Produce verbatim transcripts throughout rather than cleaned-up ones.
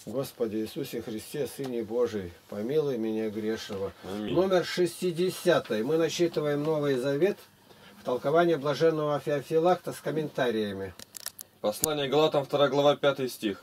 Господи Иисусе Христе, Сыне Божий, помилуй меня грешного. Аминь. Номер шестидесятый. Мы насчитываем Новый Завет в толковании блаженного Феофилакта с комментариями. Послание Галатам, вторая глава, пятый стих.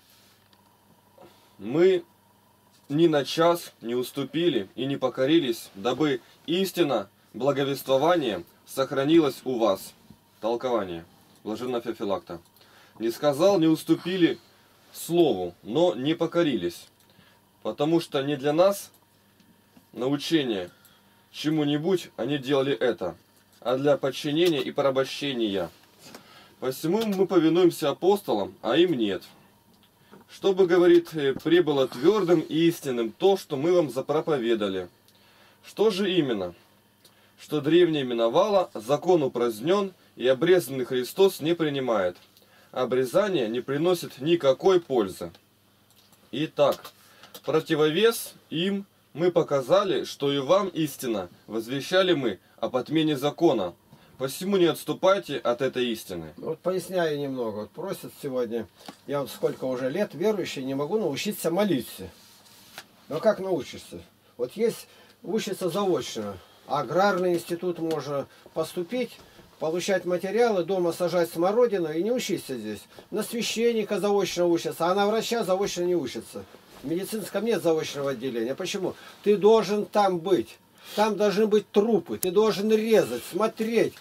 Мы ни на час не уступили и не покорились, дабы истина благовествования сохранилась у вас. Толкование блаженного Феофилакта. Не сказал, не уступили слову, но не покорились, потому что не для нас научение чему-нибудь они делали это, а для подчинения и порабощения. Посему мы повинуемся апостолам, а им нет. Чтобы, говорит, прибыло твердым и истинным то, что мы вам запроповедали. Что же именно? Что древнее миновало, закон упразднен, и обрезанный Христос не принимает. Обрезание не приносит никакой пользы. Итак, противовес им мы показали, что и вам истина возвещали мы об отмене закона. Посему не отступайте от этой истины. Вот поясняю немного. Вот просят сегодня, я вот сколько уже лет верующий, не могу научиться молиться. Но как научишься? Вот есть учиться заочно. Аграрный институт можно поступить, получать материалы, дома сажать смородину и не учиться здесь. На священника заочно учатся, а на врача заочно не учатся. В медицинском нет заочного отделения. Почему? Ты должен там быть. Там должны быть трупы. Ты должен резать, смотреть.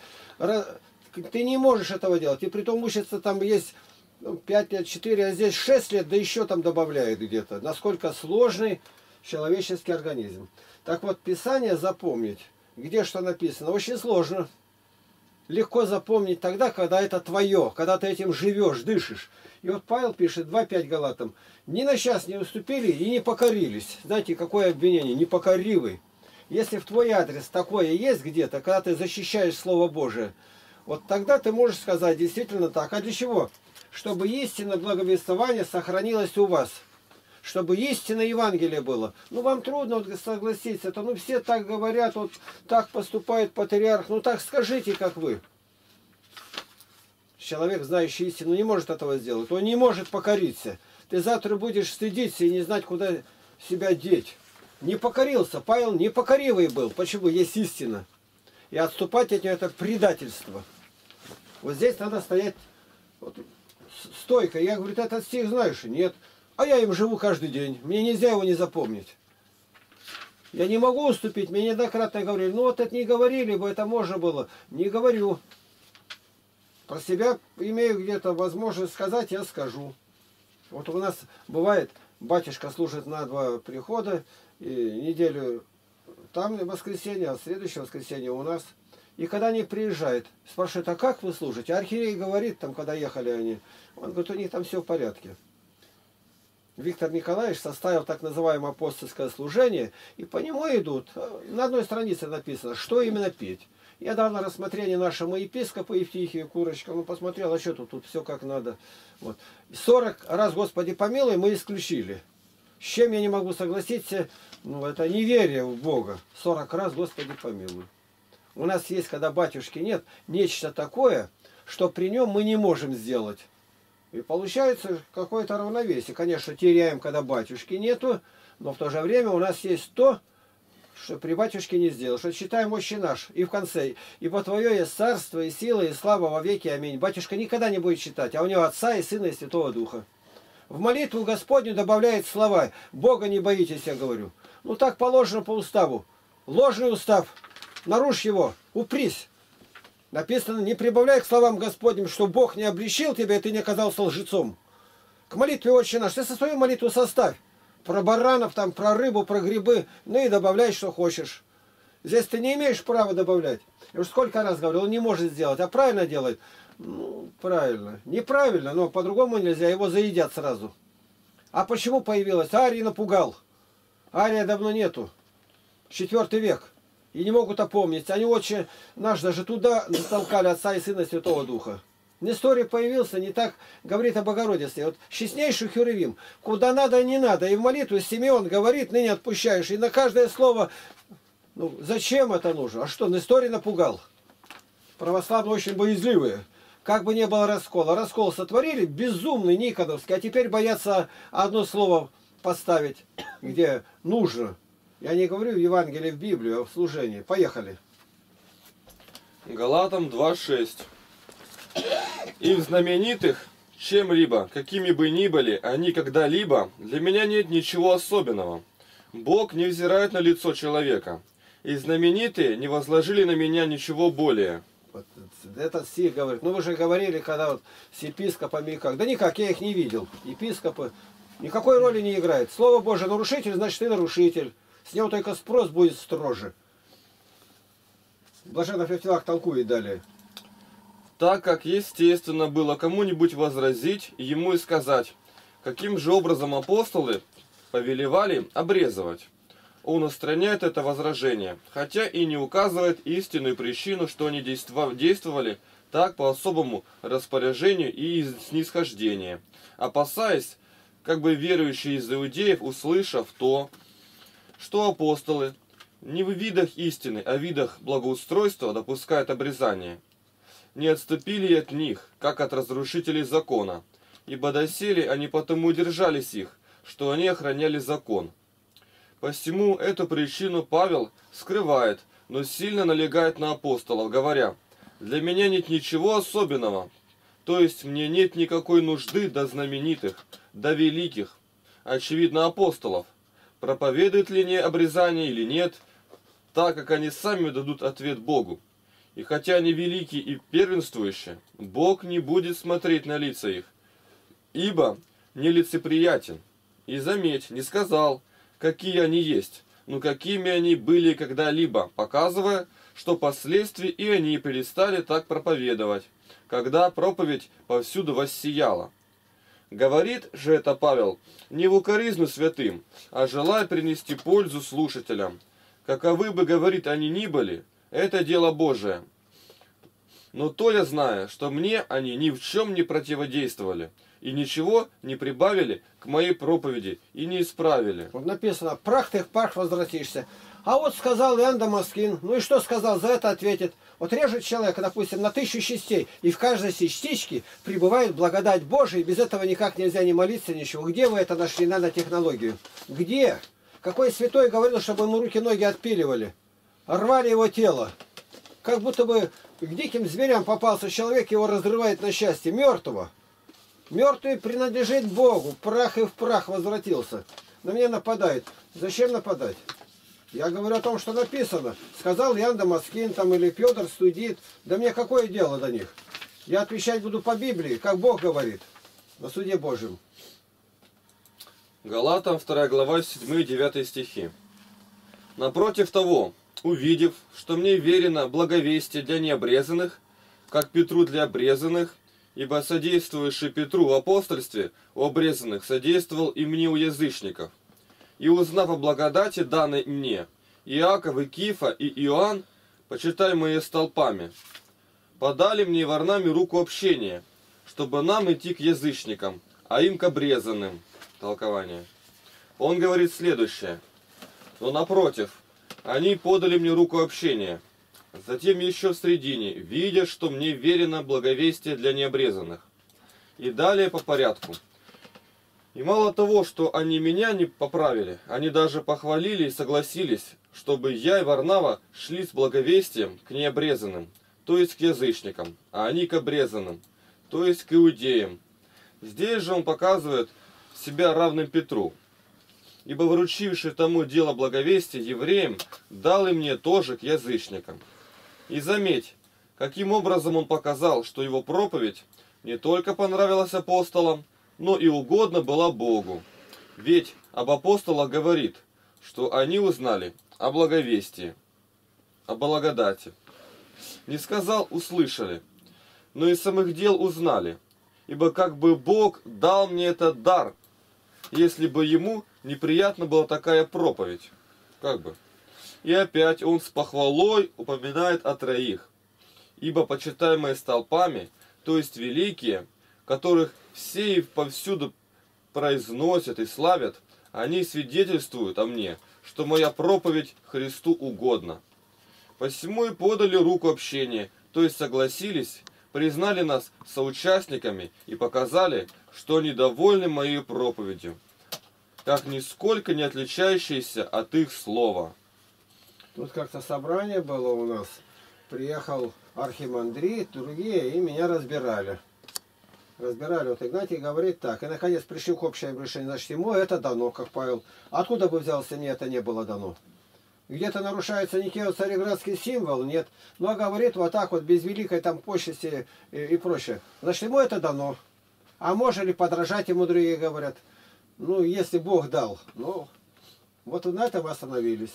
Ты не можешь этого делать. И при том учатся там есть пять лет, четыре, а здесь шесть лет, да еще там добавляют где-то. Насколько сложный человеческий организм. Так вот, Писание запомнить, где что написано, очень сложно. Легко запомнить тогда, когда это твое, когда ты этим живешь, дышишь. И вот Павел пишет, два пять Галатам, ни на час не уступили и не покорились. Знаете, какое обвинение? Непокоривый. Если в твой адрес такое есть где-то, когда ты защищаешь Слово Божие, вот тогда ты можешь сказать действительно так. А для чего? Чтобы истина благовествования сохранилась у вас. Чтобы истинное Евангелие было. Ну, вам трудно вот согласиться. Это, ну, все так говорят, вот так поступает патриарх. Ну, так скажите, как вы. Человек, знающий истину, не может этого сделать. Он не может покориться. Ты завтра будешь стыдиться и не знать, куда себя деть. Не покорился. Павел непокоривый был. Почему? Есть истина. И отступать от нее — это предательство. Вот здесь надо стоять вот, стойко. Я говорю, ты этот стих знаешь? Нет. А я им живу каждый день. Мне нельзя его не запомнить. Я не могу уступить. Мне неоднократно говорили, ну вот это не говорили бы, это можно было. Не говорю. Про себя имею где-то возможность сказать, я скажу. Вот у нас бывает, батюшка служит на два прихода, и неделю там в воскресенье, а в следующее воскресенье у нас. И когда они приезжают, спрашивают, а как вы служите? Архиерей говорит, там, когда ехали они, он говорит, у них там все в порядке. Виктор Николаевич составил так называемое апостольское служение, и по нему идут. На одной странице написано, что именно петь. Я дал на рассмотрение нашему епископу Евтихию Курочка, он посмотрел, а что тут, тут все как надо. Вот. сорок раз, Господи помилуй, мы исключили. С чем я не могу согласиться, ну это неверие в Бога. сорок раз, Господи помилуй. У нас есть, когда батюшки нет, нечто такое, что при нем мы не можем сделать. И получается какое-то равновесие. Конечно, теряем, когда батюшки нету, но в то же время у нас есть то, что при батюшке не сделал. Что читаем «Отче наш» и в конце. «Ибо Твое есть царство и сила и слава во веки. Аминь». Батюшка никогда не будет читать, а у него Отца и Сына и Святого Духа. В молитву Господню добавляет слова «Бога не боитесь», я говорю. Ну так положено по уставу. Ложный устав. Нарушь его, упрись. Написано, не прибавляй к словам Господним, что Бог не обличил тебя, и ты не оказался лжецом. К молитве «Отче наш» ты со свою молитву составь. Про баранов, там, про рыбу, про грибы, ну и добавляй, что хочешь. Здесь ты не имеешь права добавлять. Я уже сколько раз говорил, он не может сделать, а правильно делает. Ну, правильно. Неправильно, но по-другому нельзя, его заедят сразу. А почему появилась? Арий напугал. Ария давно нету. Четвертый век. И не могут опомнить. Они очень наш даже туда затолкали Отца и Сына Святого Духа. Несторий появился, не так говорит о Богородице. Вот честнейший Херувим, куда надо, не надо. И в молитву Симеон говорит, ныне отпущаешь. И на каждое слово, ну зачем это нужно? А что, Несторий напугал? Православные очень боязливые. как бы не было раскола. Раскол сотворили, безумный, никоновский, а теперь боятся одно слово поставить, где нужно. Я не говорю в Евангелии, в Библию, а в служении. Поехали. Галатам два шесть. И в знаменитых чем-либо, какими бы ни были они когда-либо, для меня нет ничего особенного. Бог не взирает на лицо человека, и знаменитые не возложили на меня ничего более. Вот этот стих говорит. Ну вы же говорили, когда вот с епископами как. Да никак, я их не видел. Епископы никакой роли не играют. Слово Божие нарушитель, значит ты нарушитель. С него только спрос будет строже. Блаженный Феофилакт толкует далее. Так как естественно было кому-нибудь возразить ему и сказать, каким же образом апостолы повелевали обрезывать. Он устраняет это возражение, хотя и не указывает истинную причину, что они действовали так по особому распоряжению и снисхождению, опасаясь, как бы верующие из иудеев, услышав то, что апостолы не в видах истины, а в видах благоустройства допускают обрезание, не отступили от них, как от разрушителей закона, ибо доселе они потому держались их, что они охраняли закон. Посему эту причину Павел скрывает, но сильно налегает на апостолов, говоря, «Для меня нет ничего особенного, то есть мне нет никакой нужды до знаменитых, до великих, очевидно апостолов, проповедуют ли они обрезание или нет, так как они сами дадут ответ Богу. И хотя они великие и первенствующие, Бог не будет смотреть на лица их, ибо нелицеприятен. И заметь, не сказал, какие они есть, но какими они были когда-либо, показывая, что впоследствии и они перестали так проповедовать, когда проповедь повсюду воссияла. Говорит же это Павел не в укоризну святым, а желая принести пользу слушателям. Каковы бы, говорит, они ни были, это дело Божие. Но то я знаю, что мне они ни в чем не противодействовали, и ничего не прибавили к моей проповеди, и не исправили. Вот написано, прах ты в прах возвратишься. А вот сказал Иоанн Дамаскин, ну и что сказал, за это ответит. Вот режет человека, допустим, на тысячу частей, и в каждой частичке пребывает благодать Божия, и без этого никак нельзя ни молиться, ничего. Где вы это нашли, нанотехнологию? Где? Какой святой говорил, чтобы ему руки-ноги отпиливали? Рвали его тело. Как будто бы к диким зверям попался человек, его разрывает на счастье. Мертвого. Мертвый принадлежит Богу. Прах и в прах возвратился. На меня нападает. Зачем нападать? Я говорю о том, что написано. Сказал Иоанн Дамаскин там или Петр Студит. Да мне какое дело до них? Я отвечать буду по Библии, как Бог говорит. На суде Божьем. Галатам вторая глава седьмой-девятый стихи. Напротив того, увидев, что мне верено благовестие для необрезанных, как Петру для обрезанных, ибо содействующий Петру в апостольстве у обрезанных содействовал и мне у язычников. И узнав о благодати, данной мне, Иаков и Кифа и Иоанн, почитаемые столпами, подали мне и Варнаме руку общения, чтобы нам идти к язычникам, а им к обрезанным. Толкование. Он говорит следующее. Но напротив, они подали мне руку общения. Затем еще в средине, видя, что мне верено благовестие для необрезанных. И далее по порядку. И мало того, что они меня не поправили, они даже похвалили и согласились, чтобы я и Варнава шли с благовестием к необрезанным, то есть к язычникам, а они к обрезанным, то есть к иудеям. Здесь же он показывает себя равным Петру. Ибо вручивший тому дело благовестия евреям, дал и мне тоже к язычникам. И заметь, каким образом он показал, что его проповедь не только понравилась апостолам, но и угодна была Богу. Ведь об апостолах говорит, что они узнали о благовестии, о благодати. Не сказал «услышали», но и самых дел узнали, ибо как бы Бог дал мне этот дар, если бы ему неприятна была такая проповедь. Как бы. И опять он с похвалой упоминает о троих. Ибо почитаемые столпами, то есть великие, которых все и повсюду произносят и славят, они свидетельствуют о мне, что моя проповедь Христу угодна. Посему и подали руку общения, то есть согласились признали нас соучастниками и показали, что они довольны моей проповедью, как нисколько не отличающейся от их слова. Тут как-то собрание было у нас. Приехал архимандрит, другие, и меня разбирали. Разбирали. Вот Игнатий говорит так. И наконец пришли к общему решению. Значит, ему это дано, как Павел. Откуда бы взялся, мне это не было дано. Где-то нарушается некий цареградский символ, нет. Ну, а говорит вот так вот, без великой там почести и, и прочее. Значит, ему это дано. А можно ли подражать ему, другие говорят. Ну, если Бог дал. Ну, вот на этом остановились.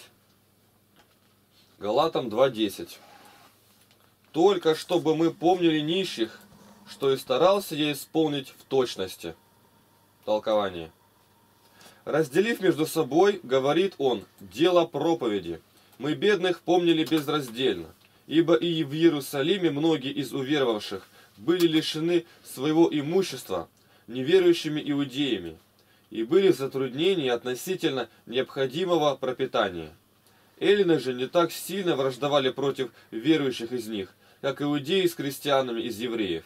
Галатам два десять. Только чтобы мы помнили нищих, что и старался я исполнить в точности. Толкование. Разделив между собой, говорит он, дело проповеди. Мы бедных помнили безраздельно, ибо и в Иерусалиме многие из уверовавших были лишены своего имущества неверующими иудеями и были в затруднении относительно необходимого пропитания. Эллины же не так сильно враждовали против верующих из них, как иудеи с крестьянами из евреев.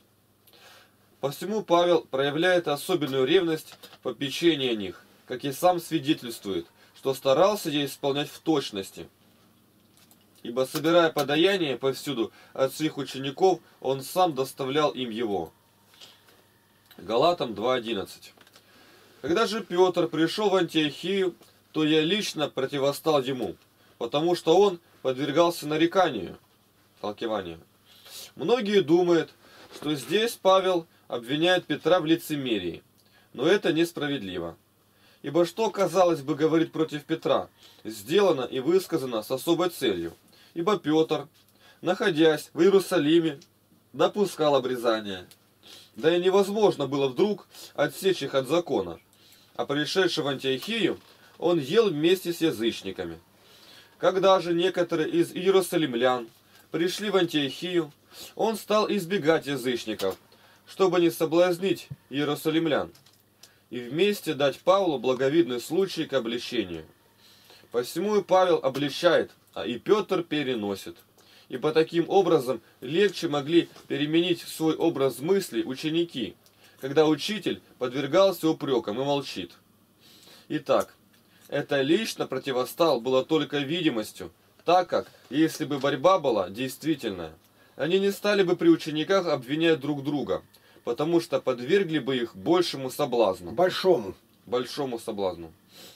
Посему Павел проявляет особенную ревность попечения о них, как и сам свидетельствует, что старался я исполнять в точности. Ибо, собирая подаяние повсюду от своих учеников, он сам доставлял им его. Галатам два одиннадцать. Когда же Петр пришел в Антиохию, то я лично противостал ему, потому что он подвергался нареканию. Толкование. Многие думают, что здесь Павел обвиняет Петра в лицемерии, но это несправедливо. Ибо что, казалось бы, говорит против Петра, сделано и высказано с особой целью. Ибо Петр, находясь в Иерусалиме, допускал обрезание. Да и невозможно было вдруг отсечь их от закона. А пришедший в Антиохию, он ел вместе с язычниками. Когда же некоторые из иерусалимлян пришли в Антиохию, он стал избегать язычников, чтобы не соблазнить иерусалимлян, и вместе дать Павлу благовидный случай к обличению. Посему и Павел обличает, а и Петр переносит. Ибо таким образом легче могли переменить свой образ мыслей ученики, когда учитель подвергался упрекам и молчит. Итак, это лично противостал было только видимостью, так как, если бы борьба была действительная, они не стали бы при учениках обвинять друг друга, потому что подвергли бы их большему соблазну. Большому. Большому соблазну.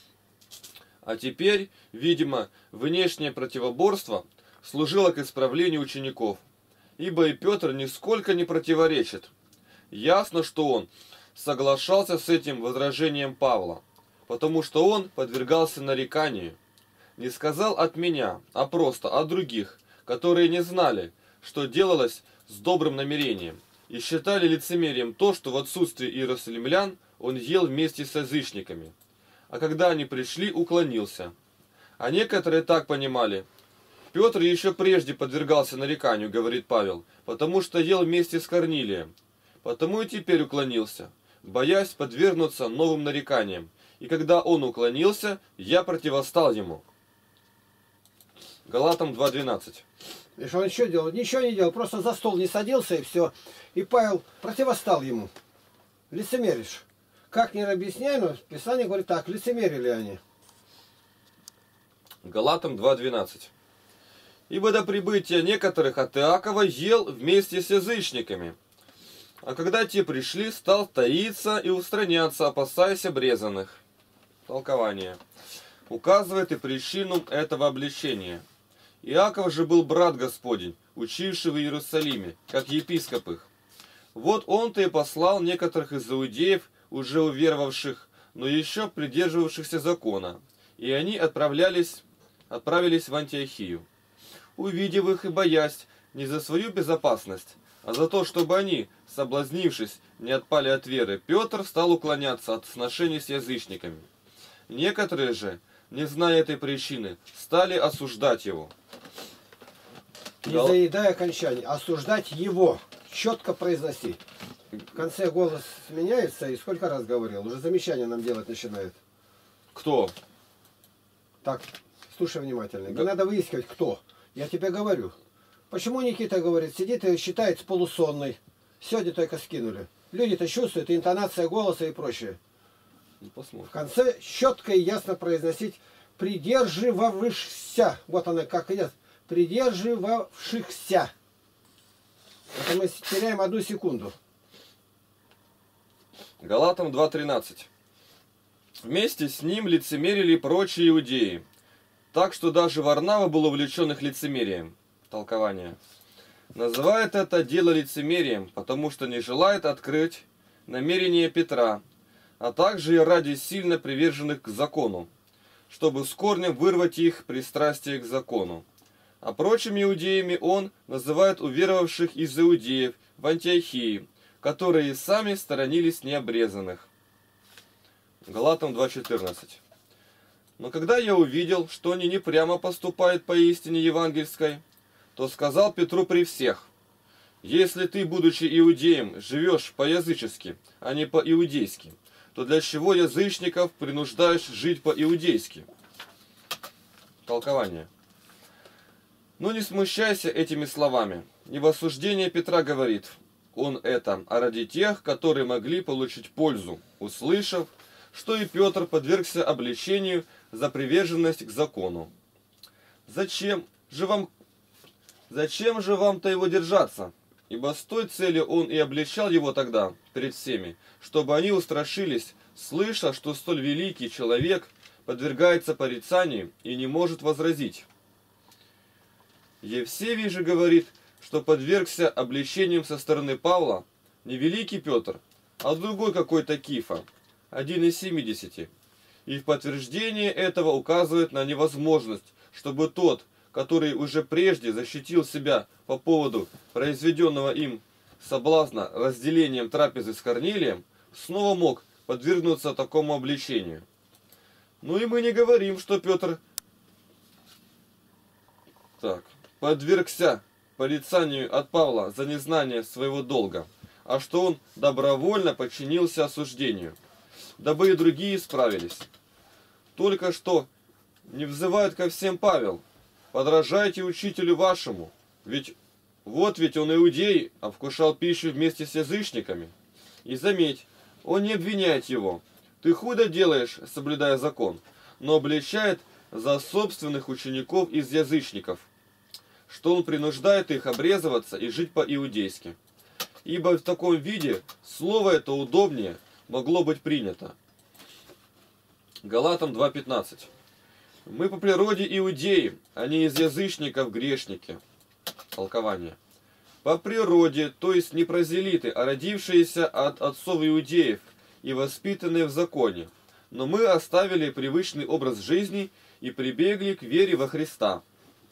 А теперь, видимо, внешнее противоборство служило к исправлению учеников, ибо и Петр нисколько не противоречит. Ясно, что он соглашался с этим возражением Павла, потому что он подвергался нареканию. Не сказал от меня, а просто от других, которые не знали, что делалось с добрым намерением, и считали лицемерием то, что в отсутствие иерусалимлян он ел вместе с язычниками. А когда они пришли, уклонился. А некоторые так понимали. Петр еще прежде подвергался нареканию, говорит Павел, потому что ел вместе с Корнилием. Потому и теперь уклонился, боясь подвергнуться новым нареканиям. И когда он уклонился, я противостал ему. Галатам два двенадцать. И что он еще делал? Ничего не делал, просто за стол не садился и все. И Павел противостал ему. Лицемеришь. Как не объясняй, но Писание говорит так, лицемерили они. Галатам два двенадцать. Ибо до прибытия некоторых от Иакова ел вместе с язычниками. А когда те пришли, стал таиться и устраняться, опасаясь обрезанных. Толкование. Указывает и причину этого обличения. Иаков же был брат Господень, учивший в Иерусалиме, как епископ их. Вот он-то и послал некоторых из иудеев, уже уверовавших, но еще придерживавшихся закона, и они отправлялись, отправились в Антиохию. Увидев их и боясь не за свою безопасность, а за то, чтобы они, соблазнившись, не отпали от веры, Петр стал уклоняться от сношений с язычниками. Некоторые же, не зная этой причины, стали осуждать его. Не заедай окончание, осуждать его. Четко произноси. В конце голос меняется, и сколько раз говорил, уже замечания нам делать начинает. Кто? Так, слушай внимательно. Да. Надо выискивать, кто. Я тебе говорю. Почему Никита говорит, сидит и считает полусонный? Сегодня только скинули. Люди-то чувствуют, и интонация голоса и прочее. Ну, посмотрим. В конце четко и ясно произносить придерживавшихся. Вот она как идет. Придерживавшихся. Это мы теряем одну секунду. Галатам два тринадцать. Вместе с ним лицемерили прочие иудеи, так что даже Варнава был увлечен их лицемерием. Толкование. Называет это дело лицемерием, потому что не желает открыть намерения Петра, а также и ради сильно приверженных к закону, чтобы с корнем вырвать их пристрастие к закону. А прочими иудеями он называет уверовавших из иудеев в Антиохии, которые сами сторонились необрезанных. Галатам два четырнадцать. Но когда я увидел, что они не прямо поступают по истине евангельской, то сказал Петру при всех: если ты, будучи иудеем, живешь по-язычески, а не по-иудейски, то для чего язычников принуждаешь жить по-иудейски? Толкование. Но не смущайся этими словами. Не в осуждение Петра говорит он это, а ради тех, которые могли получить пользу, услышав, что и Петр подвергся обличению за приверженность к закону. Зачем же вам, зачем же вам-то его держаться? Ибо с той целью он и обличал его тогда перед всеми, чтобы они устрашились, слыша, что столь великий человек подвергается порицанию и не может возразить. Евсевий же говорит, что подвергся обличениям со стороны Павла не великий Петр, а другой какой-то Кифа, один из семидесяти. И в подтверждение этого указывает на невозможность, чтобы тот, который уже прежде защитил себя по поводу произведенного им соблазна разделением трапезы с Корнилием, снова мог подвергнуться такому обличению. Ну и мы не говорим, что Петр так, подвергся порицанию от Павла за незнание своего долга, а что он добровольно подчинился осуждению, дабы и другие исправились. Только что не взывает ко всем Павел: подражайте учителю вашему, ведь вот ведь он иудей, а вкушал пищу вместе с язычниками. И заметь, он не обвиняет его: ты худо делаешь, соблюдая закон, но обличает за собственных учеников из язычников, что он принуждает их обрезываться и жить по-иудейски. Ибо в таком виде слово это удобнее могло быть принято. Галатам два пятнадцать. Мы по природе иудеи, а не из язычников грешники. Толкование. По природе, то есть не прозелиты, а родившиеся от отцов иудеев и воспитанные в законе. Но мы оставили привычный образ жизни и прибегли к вере во Христа.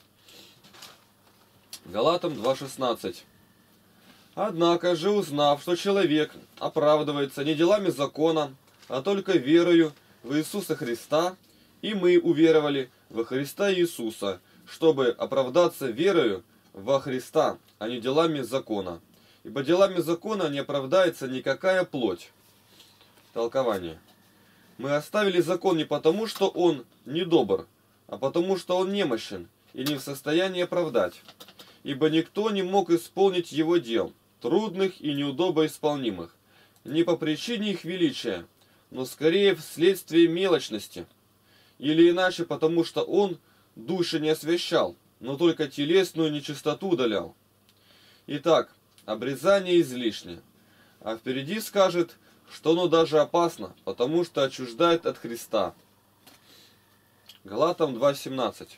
Галатам два шестнадцать. Однако же, узнав, что человек оправдывается не делами закона, а только верою в Иисуса Христа, и мы уверовали во Христа Иисуса, чтобы оправдаться верою во Христа, а не делами закона. Ибо делами закона не оправдается никакая плоть. Толкование. Мы оставили закон не потому, что он недобр, а потому, что он немощен и не в состоянии оправдать. Ибо никто не мог исполнить его дел, трудных и неудобоисполнимых, не по причине их величия, но скорее вследствие мелочности, или иначе потому, что он души не освящал, но только телесную нечистоту удалял. Итак, обрезание излишне, а впереди скажет, что оно даже опасно, потому что отчуждает от Христа. Галатам два семнадцать.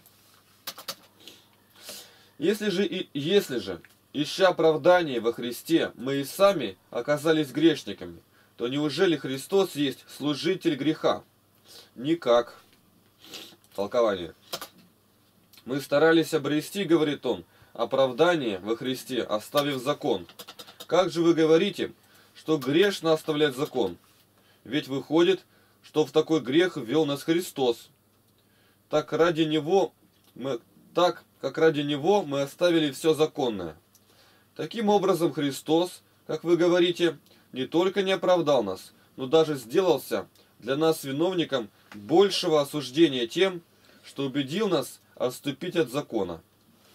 Если же, и, если же, ища оправдание во Христе, мы и сами оказались грешниками, то неужели Христос есть служитель греха? Никак. Толкование. Мы старались обрести, говорит он, оправдание во Христе, оставив закон. Как же вы говорите, что грешно оставлять закон? Ведь выходит, что в такой грех ввел нас Христос. Так ради него мы, так как ради него мы оставили все законное. Таким образом Христос, как вы говорите, не только не оправдал нас, но даже сделался для нас виновником большего осуждения тем, что убедил нас отступить от закона.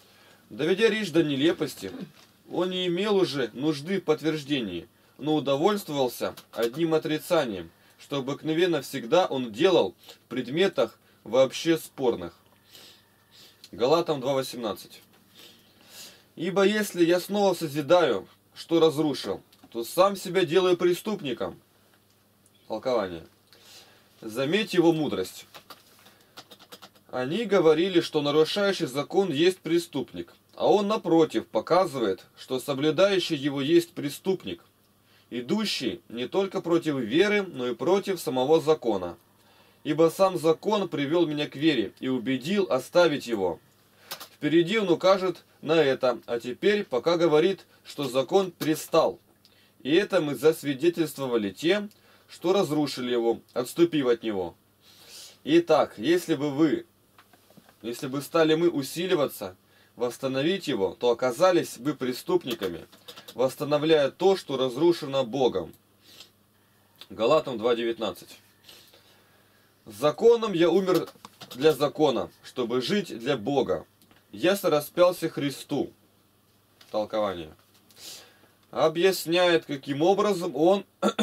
Доведя речь до нелепости, он не имел уже нужды в подтверждении, но удовольствовался одним отрицанием, что обыкновенно всегда он делал в предметах вообще спорных. Галатам два восемнадцать. Ибо если я снова созидаю, что разрушил, то сам себя делаю преступником. Толкование. Заметь его мудрость. Они говорили, что нарушающий закон есть преступник, а он, напротив, показывает, что соблюдающий его есть преступник, идущий не только против веры, но и против самого закона. Ибо сам закон привел меня к вере и убедил оставить его. Впереди он укажет на это, а теперь пока говорит, что закон пристал. И это мы засвидетельствовали тем, что разрушили его, отступив от него. Итак, если бы вы, если бы стали мы усиливаться, восстановить его, то оказались бы преступниками, восстановляя то, что разрушено Богом. Галатам два девятнадцать. Законом я умер для закона, чтобы жить для Бога. Я сораспялся Христу. Толкование. Объясняет, каким образом он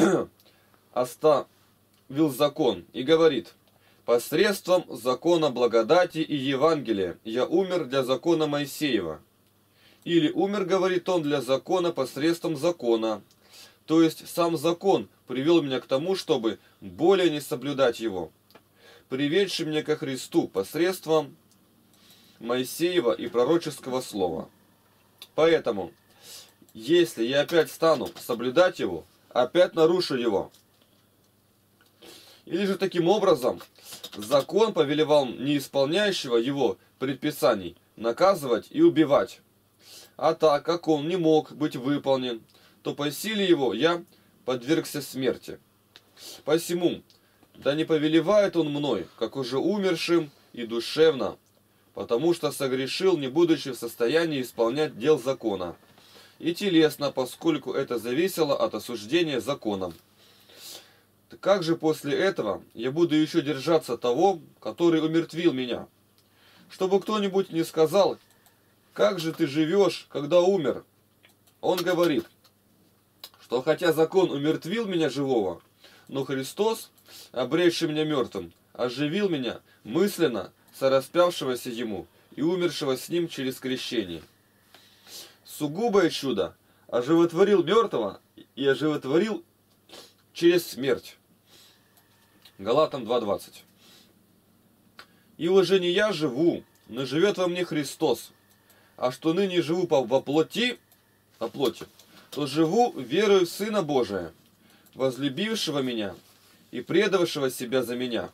оставил закон и говорит: посредством закона благодати и Евангелия я умер для закона Моисеева. Или умер, говорит он, для закона посредством закона. То есть сам закон привел меня к тому, чтобы более не соблюдать его, приведший меня ко Христу посредством Моисеева и пророческого слова. Поэтому, если я опять стану соблюдать его, опять нарушу его. Или же таким образом закон повелевал неисполняющего его предписаний наказывать и убивать. А так как он не мог быть выполнен, то по силе его я подвергся смерти. Посему, да не повелевает он мной, как уже умершим и душевно, потому что согрешил, не будучи в состоянии исполнять дел закона, и телесно, поскольку это зависело от осуждения законом. Как же после этого я буду еще держаться того, который умертвил меня? Чтобы кто-нибудь не сказал: как же ты живешь, когда умер? Он говорит, что хотя закон умертвил меня живого, но Христос, обрекший меня мертвым, оживил меня мысленно сораспявшегося ему и умершего с ним через крещение. Сугубое чудо оживотворил мертвого и оживотворил через смерть. Галатам два двадцать. И уже не я живу, но живет во мне Христос. А что ныне живу во плоти, по плоти, то живу верою в Сына Божия, возлюбившего меня и предавшего себя за меня.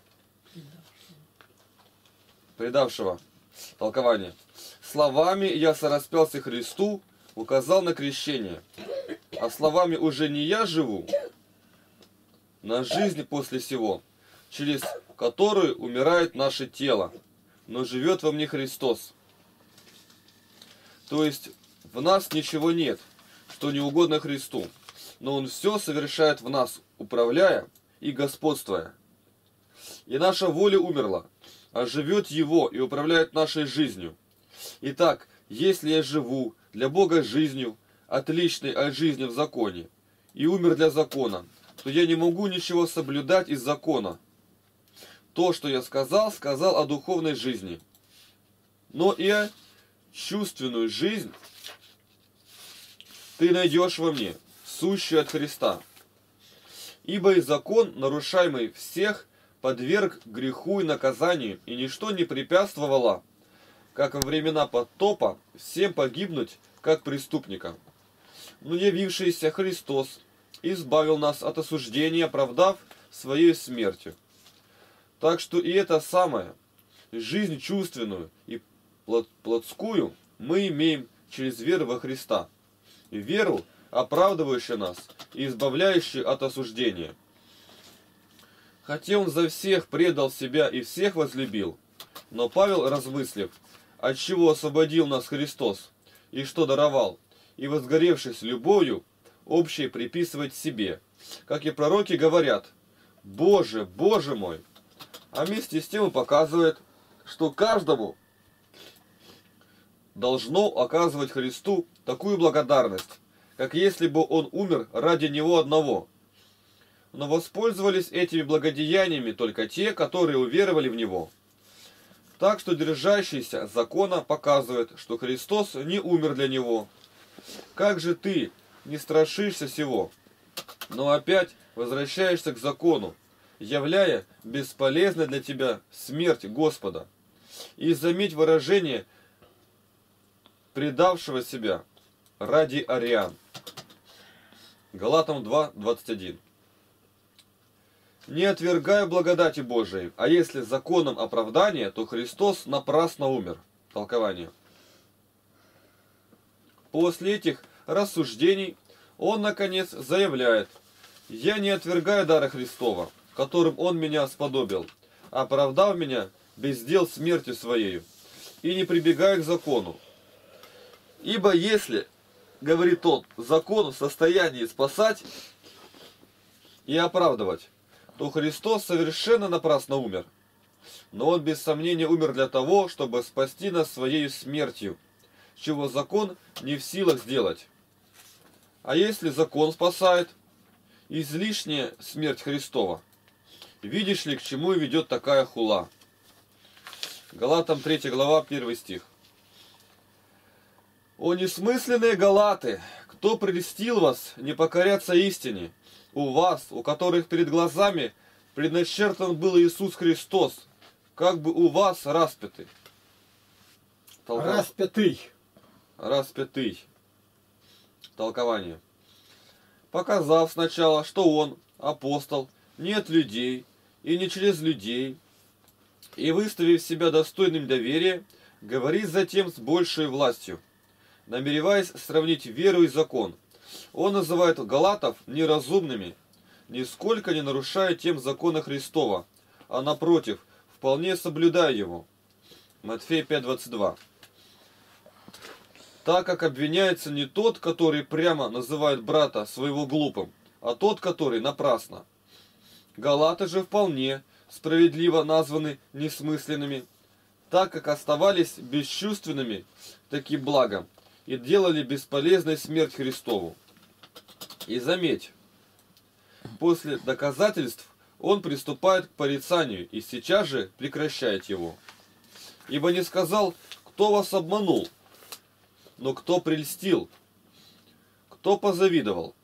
Предавшего. Толкование. Словами я сораспялся Христу, указал на крещение. А словами уже не я живу, на жизнь после сего, через которую умирает наше тело, но живет во мне Христос. То есть в нас ничего нет, что не угодно Христу, но Он все совершает в нас, управляя и господствуя. И наша воля умерла, а живет Его и управляет нашей жизнью. Итак, если я живу для Бога жизнью, отличной от жизни в законе, и умер для закона, то я не могу ничего соблюдать из закона. То, что я сказал, сказал о духовной жизни. Но и о чувственную жизнь ты найдешь во мне, сущую от Христа. Ибо и закон, нарушаемый всех, подверг греху и наказанию, и ничто не препятствовало, как во времена потопа, всем погибнуть, как преступникам. Но явившийся Христос избавил нас от осуждения, оправдав своей смертью. Так что и это самое, жизнь чувственную и плотскую, мы имеем через веру во Христа. И веру, оправдывающую нас и избавляющую от осуждения. Хотя Он за всех предал себя и всех возлюбил, но Павел, размыслив, от чего освободил нас Христос и что даровал, и возгоревшись любовью, общее приписывать себе, как и пророки говорят: «Боже, Боже мой!» А вместе с тем он показывает, что каждому должно оказывать Христу такую благодарность, как если бы Он умер ради Него одного. Но воспользовались этими благодеяниями только те, которые уверовали в Него. Так что держащийся закона показывает, что Христос не умер для него. Как же ты не страшишься сего, но опять возвращаешься к закону, являя бесполезной для тебя смерть Господа? И заметь выражение предавшего себя ради ариан. Галатам два, двадцать один. Не отвергаю благодати Божией, а если законом оправдания, то Христос напрасно умер. Толкование. После этих рассуждений он, наконец, заявляет: «Я не отвергаю дара Христова, которым Он меня сподобил, оправдав меня без дел смертью Своею, и не прибегаю к закону. Ибо если, — говорит он, — закон в состоянии спасать и оправдывать, то Христос совершенно напрасно умер. Но Он без сомнения умер для того, чтобы спасти нас Своей смертью, чего закон не в силах сделать. А если закон спасает, излишняя смерть Христова, видишь ли, к чему ведет такая хула?» Галатам третья глава, первый стих. «О несмысленные галаты! Кто прельстил вас не покоряться истине? У вас, у которых перед глазами предначертан был Иисус Христос, как бы у вас распятый». Толков... Распятый. Распятый. Толкование. «Показав сначала, что он, апостол, не от людей и не через людей, и выставив себя достойным доверия, говорит затем с большей властью, намереваясь сравнить веру и закон. Он называет галатов неразумными, нисколько не нарушая тем закона Христова, а напротив, вполне соблюдая его». Матфея пять, двадцать два. Так как обвиняется не тот, который прямо называет брата своего глупым, а тот, который напрасно. Галаты же вполне справедливо названы несмысленными, так как оставались бесчувственными таким благом и делали бесполезной смерть Христову. И заметь, после доказательств он приступает к порицанию и сейчас же прекращает его. Ибо не сказал, кто вас обманул, но кто прельстил, кто позавидовал,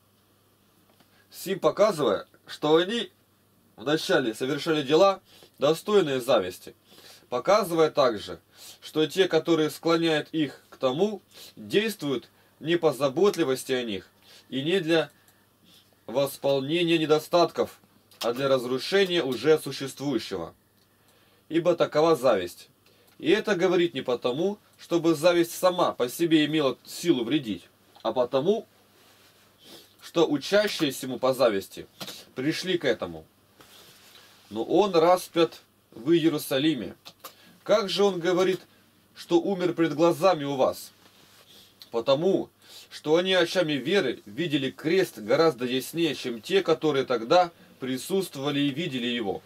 сим показывая, что они вначале совершали дела, достойные зависти, показывая также, что те, которые склоняют их к тому, действуют не по заботливости о них и не для восполнения недостатков, а для разрушения уже существующего. Ибо такова зависть. И это говорит не потому, чтобы зависть сама по себе имела силу вредить, а потому, что учащиеся ему по зависти пришли к этому. Но он распят в Иерусалиме. Как же он говорит, что умер пред глазами у вас? Потому, что они очами веры видели крест гораздо яснее, чем те, которые тогда присутствовали и видели его.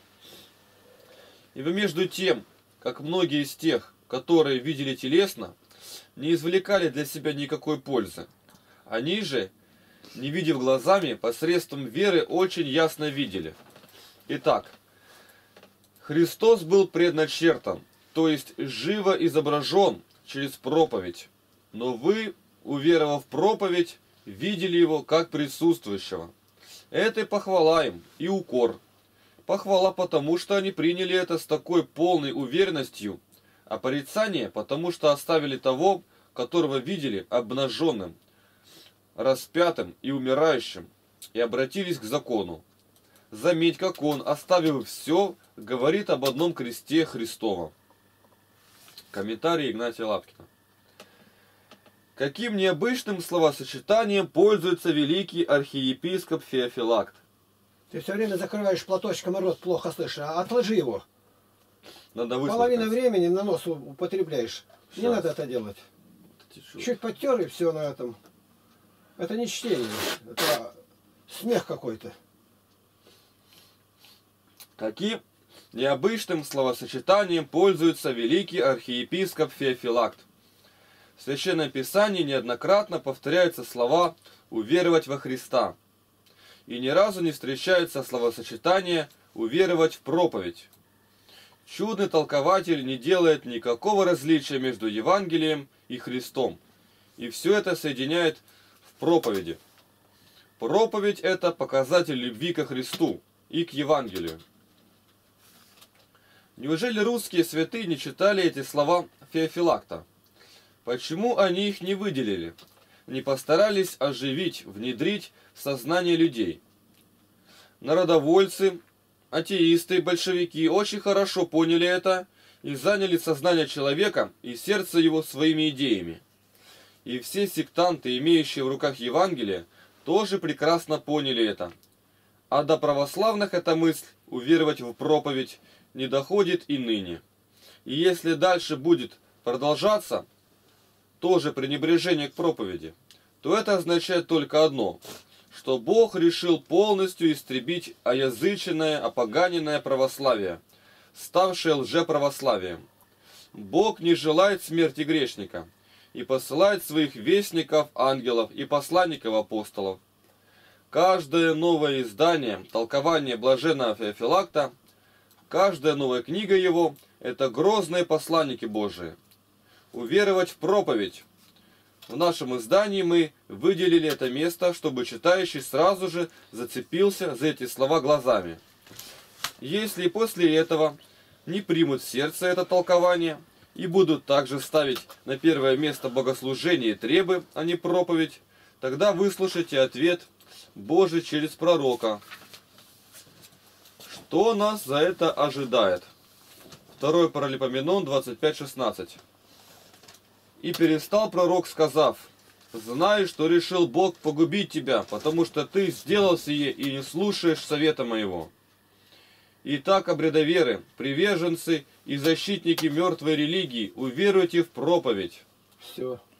Ибо между тем, как многие из тех, которые видели телесно, не извлекали для себя никакой пользы, они же, не видев глазами, посредством веры очень ясно видели. Итак, Христос был предначертан, то есть живо изображен через проповедь, но вы, уверовав в проповедь, видели его как присутствующего. Это и похвала им, и укор. Похвала потому, что они приняли это с такой полной уверенностью, а порицание потому, что оставили того, которого видели обнаженным, распятым и умирающим, и обратились к закону. Заметь, как он, оставив все, говорит об одном кресте Христовом. Комментарий Игнатия Лапкина. Каким необычным словосочетанием пользуется великий архиепископ Феофилакт? Ты все время закрываешь платочком и рот, плохо слышишь, а отложи его. Надо Половину времени на нос употребляешь. Сейчас. Не надо это делать. Это чуть подтер и все на этом. Это не чтение, это смех какой-то. Каким необычным словосочетанием пользуется великий архиепископ Феофилакт? В Священном Писании неоднократно повторяются слова «уверовать во Христа». И ни разу не встречается словосочетание «уверовать в проповедь». Чудный толкователь не делает никакого различия между Евангелием и Христом, и все это соединяет в проповеди. Проповедь – это показатель любви ко Христу и к Евангелию. Неужели русские святые не читали эти слова Феофилакта? Почему они их не выделили, не постарались оживить, внедрить в сознание людей? Народовольцы, атеисты, большевики очень хорошо поняли это и заняли сознание человека и сердце его своими идеями. И все сектанты, имеющие в руках Евангелие, тоже прекрасно поняли это. А до православных эта мысль уверовать в проповедь не доходит и ныне. И если дальше будет продолжаться тоже пренебрежение к проповеди, то это означает только одно, что Бог решил полностью истребить оязыченное, опоганенное православие, ставшее лжеправославием. Бог не желает смерти грешника и посылает своих вестников, ангелов и посланников апостолов. Каждое новое издание, толкование блаженного Феофилакта, каждая новая книга его – это грозные посланники Божии. Уверовать в проповедь. В нашем издании мы выделили это место, чтобы читающий сразу же зацепился за эти слова глазами. Если после этого не примут в сердце это толкование и будут также ставить на первое место богослужение и требы, а не проповедь, тогда выслушайте ответ Божий через пророка. Что нас за это ожидает? второе Паралипоменон двадцать пять шестнадцать. И перестал пророк, сказав: «Знай, что решил Бог погубить тебя, потому что ты сделал сие и не слушаешь совета моего». Итак, обрядоверы, приверженцы и защитники мертвой религии, уверуйте в проповедь. Все.